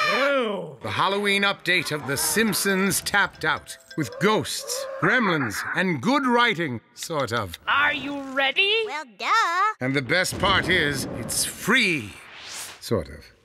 The Halloween update of The Simpsons tapped out. With ghosts, gremlins, and good writing, sort of. Are you ready? Well, duh. And the best part is, it's free. Sort of.